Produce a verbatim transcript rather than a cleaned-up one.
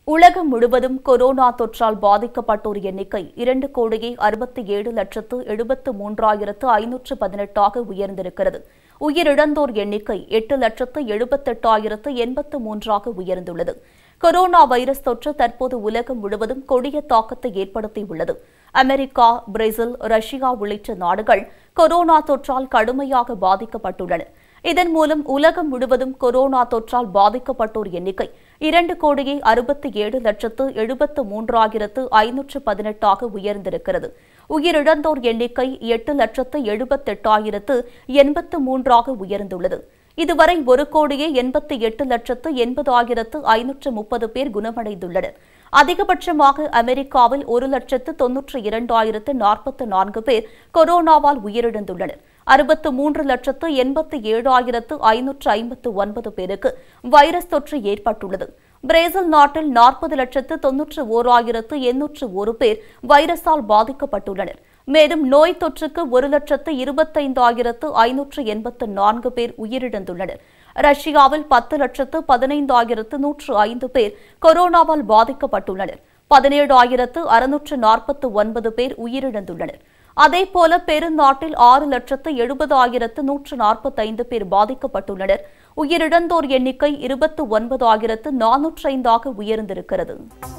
உலகம் முழுவதும் கொரோனா தொற்றால் பாதிக்கப்பட்டோர் எண்ணிக்கை இரண்டு கோடியே அறுபத்தி ஏழு லட்சத்து எழுபத்து மூன்றாயிரத்து ஐநூற்று பதினெட்டாக உயர்ந்திருக்கிறது. உயிரிழந்தோர் எண்ணிக்கை எட்டு லட்சத்து எழுபத்தெட்டாயிரத்து எண்பத்து மூன்றாக உயர்ந்துள்ளது. கொரோனா வைரஸ் தொற்று தற்போது உலகம் முழுவதும் கொடிய தாக்கத்தை ஏற்படுத்தியுள்ளது. அமெரிக்கா, பிரேசில், ரஷ்யா உள்ளிட்ட நாடுகள் கொரோனா தொற்றால் கடுமையாக பாதிக்கப்பட்டுள்ளன. இதன் மூலம் உலகம் முழுவதும் கொரோனா தொற்றால் பாதிக்கப்பட்டோர் எண்ணிக்கை இரண்டு கோடியே அறுபத்தி ஏழு லட்சத்து எழுபத்து மூன்றாயிரத்து ஐநூற்று பதினெட்டாக உயர்ந்திருக்கிறது. உயிரிழந்தோர் எண்ணிக்கை எட்டு லட்சத்து எழுபத்தெட்டாயிரத்து எண்பத்து மூன்றாக உயர்ந்துள்ளது. இதுவரை ஒரு கோடியே எண்பத்தி எட்டு லட்சத்து எண்பதாயிரத்து ஐநூற்று முப்பது பேர் குணமடைந்துள்ளனர். அதிகபட்சமாக அமெரிக்காவில் ஒரு லட்சத்து தொன்னூற்றி இரண்டாயிரத்து நாற்பத்து நான்கு பேர் கொரோனாவால் உயிரிழந்துள்ளனர். அறுபத்து மூன்று லட்சத்து எண்பத்தி ஏழாயிரத்து ஐநூற்று ஐம்பத்து ஒன்பது பேருக்கு வைரஸ் தொற்று ஏற்பட்டுள்ளது. பிரேசில் நாட்டில் நாற்பது லட்சத்து தொன்னூற்று ஓராயிரத்து எண்ணூற்று ஒரு பேர் வைரஸால் பாதிக்கப்பட்டுள்ளனர். மேலும் நோய் தொற்றுக்கு ஒரு லட்சத்து இருபத்தைந்தாயிரத்து ஐநூற்று எண்பத்து நான்கு பேர் உயிரிழந்துள்ளனர். ரஷ்யாவில் பத்து லட்சத்து பதினைந்தாயிரத்து நூற்று ஐந்து பேர் கொரோனாவால் பாதிக்கப்பட்டுள்ளனர். பதினேழாயிரத்து அறுநூற்று நாற்பத்து ஒன்பது பேர் உயிரிழந்துள்ளனர். அதேபோல பெருநாட்டில் ஆறு லட்சத்து எழுபதாயிரத்து நூற்று நாற்பத்தைந்து பேர் பாதிக்கப்பட்டுள்ளனர். உயிரிழந்தோர் எண்ணிக்கை இருபத்து ஒன்பதாயிரத்து நானூற்று ஐந்தாக உயர்ந்திருக்கிறது.